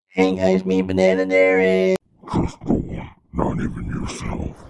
Hey guys, me Banana Derek. Just no one, not even yourself.